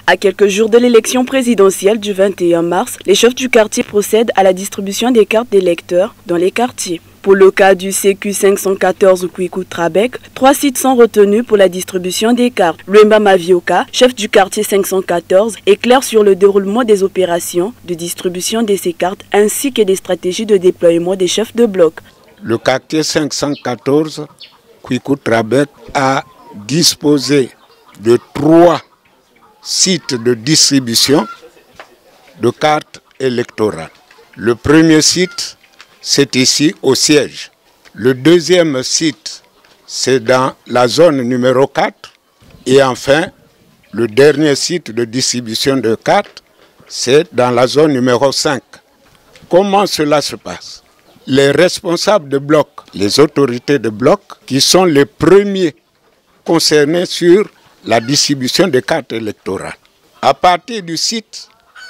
À quelques jours de l'élection présidentielle du 21 mars, les chefs du quartier procèdent à la distribution des cartes d'électeurs dans les quartiers. Pour le cas du CQ 514 Kwiku-Trabec, 3 sites sont retenus pour la distribution des cartes. Luemba Mavioka, chef du quartier 514, éclaire sur le déroulement des opérations de distribution de ces cartes ainsi que des stratégies de déploiement des chefs de bloc. Le quartier 514 Kwiku-Trabec a disposé de 3 sites de distribution de cartes électorales. Le premier site, c'est ici au siège. Le deuxième site, c'est dans la zone numéro 4. Et enfin, le dernier site de distribution de cartes, c'est dans la zone numéro 5. Comment cela se passe? Les responsables de bloc, les autorités de bloc, qui sont les premiers concernés sur la distribution des cartes électorales. À partir du site,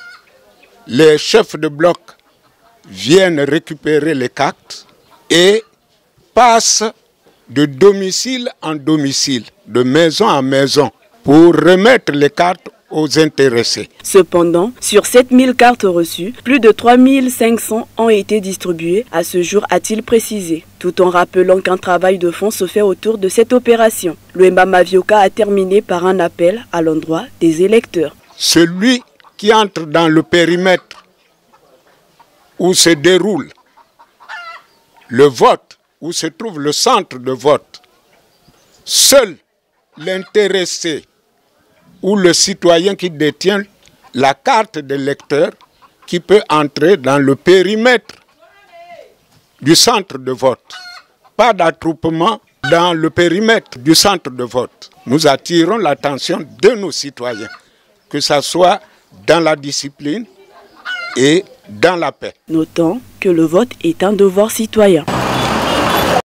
les chefs de bloc viennent récupérer les cartes et passent de domicile en domicile, de maison en maison, pour remettre les cartes aux intéressés. Cependant, sur 7000 cartes reçues, plus de 3500 ont été distribuées à ce jour, a-t-il précisé, tout en rappelant qu'un travail de fond se fait autour de cette opération. Luemba Mavioka a terminé par un appel à l'endroit des électeurs. Celui qui entre dans le périmètre où se déroule le vote, où se trouve le centre de vote, seul l'intéressé ou le citoyen qui détient la carte d'électeur qui peut entrer dans le périmètre du centre de vote. Pas d'attroupement dans le périmètre du centre de vote. Nous attirons l'attention de nos citoyens, que ce soit dans la discipline et dans la paix. Notons que le vote est un devoir citoyen.